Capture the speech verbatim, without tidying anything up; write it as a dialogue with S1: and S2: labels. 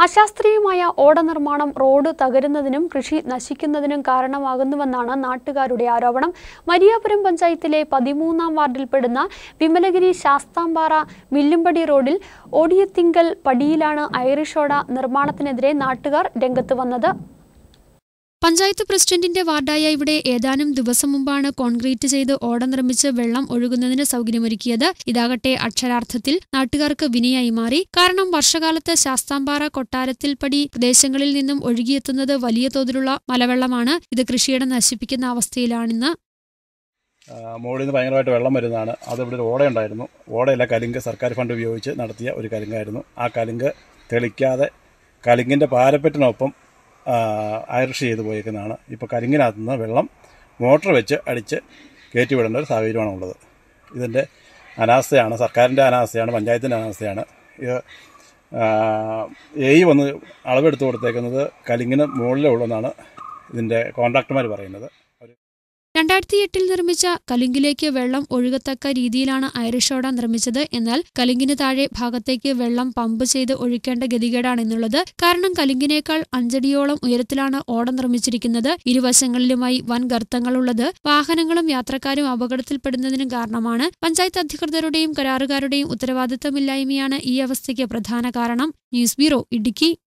S1: അശാസ്ത്രീയമായ ഓട നിർമ്മാണം റോഡ് തകരുന്നതിനും കൃഷി നശിക്കുന്നതിനും കാരണമാകുന്നുവെന്നാണ് നാട്ടുകാരുടെ ആരോപണം. മരിയാപുരം പഞ്ചായത്തിലെ പതിമൂന്നാം വാർഡിൽപ്പെടുന്ന വിമലഗിരി ശാസ്താംപാറ മില്ലുംപടി റോഡിൽ ഓടിയത്തിങ്കൽ പടിയിലാണ് ഐറിഷ് ഓട നിർമ്മാണത്തിനെതിരെ നാട്ടുകാർ രംഗത്ത് വന്നത്. പഞ്ചായത്ത് പ്രസിഡന്റിന്റെ വാർഡായ ഇവിടെ ഏതാനും ദിവസം മുമ്പാണ് കോൺക്രീറ്റ് ചെയ്ത് ഓട നിർമ്മിച്ച് വെള്ളം ഒഴുകുന്നതിന് സൗകര്യമൊരുക്കിയത്. ഇതാകട്ടെ അക്ഷരാർത്ഥത്തിൽ നാട്ടുകാർക്ക് വിനയായി മാറി. കാരണം വർഷകാലത്ത് ശാസ്താംപാറ കൊട്ടാരത്തിൽപ്പടി പ്രദേശങ്ങളിൽ നിന്നും ഒഴുകിയെത്തുന്നത് വലിയ തോതിലുള്ള മലവെള്ളമാണ്. ഇത് കൃഷിയിടം നശിപ്പിക്കുന്ന അവസ്ഥയിലാണെന്ന്.
S2: മുകളിൽ നിന്ന് ഭയങ്കരമായിട്ട് വെള്ളം വരുന്നതാണ്. അത് ഇവിടെ ഒരു ഓടയുണ്ടായിരുന്നു. ഓടയല്ല, കലുങ്ക് സർക്കാർ ഫണ്ട് ഉപയോഗിച്ച് നടത്തിയ ഒരു കലുങ്കായിരുന്നു. ആ കലുങ്ക് തെളിക്കാതെ കലുങ്കിൻ്റെ പാരപ്പറ്റിനൊപ്പം ഐറിഷ് ചെയ്ത് പോയിരിക്കുന്നതാണ്. ഇപ്പോൾ കരിങ്ങിനകത്തു നിന്ന് വെള്ളം മോട്ടർ വെച്ച് അടിച്ച് കയറ്റിവിടേണ്ട ഒരു സാഹചര്യമാണ് ഉള്ളത്. ഇതിൻ്റെ അനാസ്ഥയാണ്, സർക്കാരിൻ്റെ അനാസ്ഥയാണ്, പഞ്ചായത്തിൻ്റെ അനാസ്ഥയാണ്. ഇത് എ ഇ വന്ന് അളവെടുത്ത് കൊടുത്തേക്കുന്നത് കലുങ്ങിന് മുകളിലേ ഉള്ളെന്നാണ് ഇതിൻ്റെ കോൺട്രാക്ടർമാർ പറയുന്നത്.
S1: രണ്ടായിരത്തി എട്ടിൽ നിർമ്മിച്ച കലുങ്കിലേക്ക് വെള്ളം ഒഴുകത്തക്ക രീതിയിലാണ് ഐറിഷ് ഓട നിർമ്മിച്ചത്. എന്നാൽ കലുങ്കിന് താഴെ ഭാഗത്തേക്ക് വെള്ളം പമ്പ് ചെയ്ത് ഒഴിക്കേണ്ട ഗതികേടാണെന്നുള്ളത്. കാരണം കലുങ്കിനേക്കാൾ അഞ്ചടിയോളം ഉയരത്തിലാണ് ഓട നിർമ്മിച്ചിരിക്കുന്നത്. ഇരുവശങ്ങളിലുമായി വൻ ഗർത്തങ്ങളുള്ളത് വാഹനങ്ങളും യാത്രക്കാരും അപകടത്തിൽപ്പെടുന്നതിനും കാരണമാണ്. പഞ്ചായത്ത് അധികൃതരുടെയും കരാറുകാരുടെയും ഉത്തരവാദിത്തമില്ലായ്മയാണ് ഈ അവസ്ഥയ്ക്ക് പ്രധാന കാരണം. News bureau, Idukki.